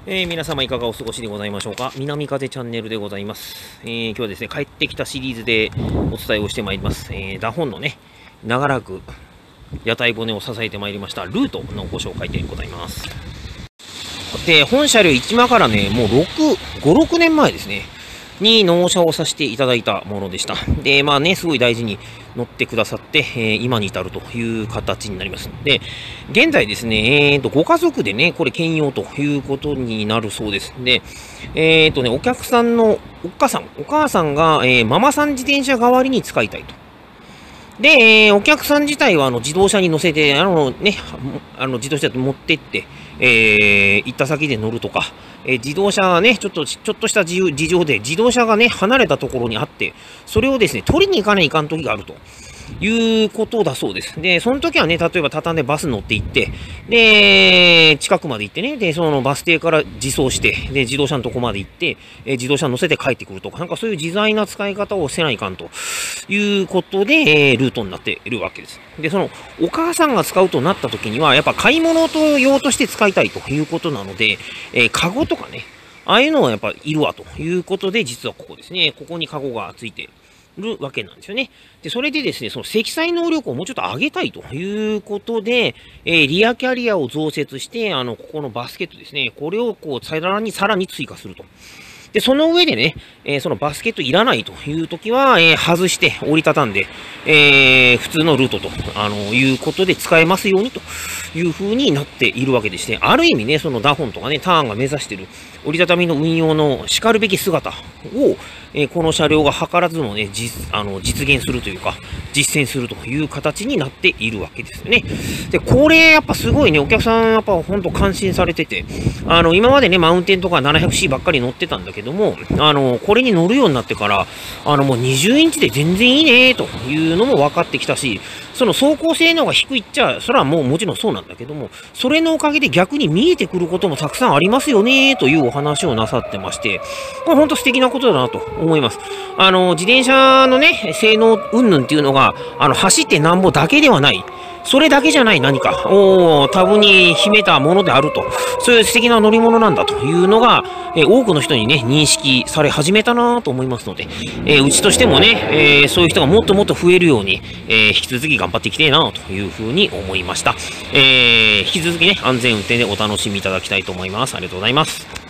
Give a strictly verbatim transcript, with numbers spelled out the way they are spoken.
えー、皆様いかがお過ごしでございましょうか。南風チャンネルでございます。えー、今日はですね、帰ってきたシリーズでお伝えをしてまいります。えー、ダホンのね、長らく屋台骨を支えてまいりましたルートのご紹介でございます。で、本車両市間からね、もうろく、ご、ろくねんまえですね、に納車をさせていただいたものでした。で、まあね、すごい大事に乗ってくださって、えー、今に至るという形になります。で、現在ですね、えーと、ご家族でね、これ兼用ということになるそうです。で、えーとね、お客さんのお母さん、お母さんが、えー、ママさん自転車代わりに使いたいと。で、えー、お客さん自体はあの自動車に乗せて、あのね、あの自動車で持ってって、えー、行った先で乗るとか、えー、自動車がね、ちょっと、ちょっとした事情で、自動車がね、離れたところにあって、それをですね、取りに行かないかん時があると。いうことだそうです。で、その時はね、例えば畳んでバス乗って行って、で、近くまで行ってね、で、そのバス停から自走して、で、自動車のとこまで行って、え自動車乗せて帰ってくるとか、なんかそういう自在な使い方をせないかんということで、えー、ルートになっているわけです。で、その、お母さんが使うとなった時には、やっぱ買い物と用として使いたいということなので、えー、カゴとかね、ああいうのはやっぱいるわということで、実はここですね、ここにカゴがついてるわけなんですよね。で、それでですね、その積載能力をもうちょっと上げたいということで、えー、リアキャリアを増設して、あの、ここのバスケットですね、これをこう、さらに、さらに追加すると。で、その上でね、えー、そのバスケットいらないというときは、えー、外して折りたたんで、えー、普通のルートと、あの、いうことで使えますようにという風になっているわけでして、ある意味ね、そのダホンとかね、ターンが目指している折りたたみの運用の叱るべき姿を、えー、この車両が図らずもね、実、あの、実現するというか、実践するという形になっているわけですよね。で、これやっぱすごいね、お客さんやっぱ本当感心されてて、あの、今までね、マウンテンとか ななひゃくシー ばっかり乗ってたんだけども、あの、これに乗るようになってから、あの、もうにじゅうインチで全然いいね、というのも分かってきたし、その走行性能が低いっちゃ、それはもうもちろんそうなんだけども、それのおかげで逆に見えてくることもたくさんありますよね、というお話をなさってまして、これ本当素敵なことだなと思います。あの、自転車のね、性能云々っていうのが、あの、走ってなんぼだけではない。それだけじゃない何か、おタブに秘めたものであると、そういう素敵な乗り物なんだというのが、えー、多くの人にね、認識され始めたなと思いますので、えー、うちとしてもね、えー、そういう人がもっともっと増えるように、えー、引き続き頑張っていきたいなというふうに思いました。えー、引き続きね、安全運転でお楽しみいただきたいと思います。ありがとうございます。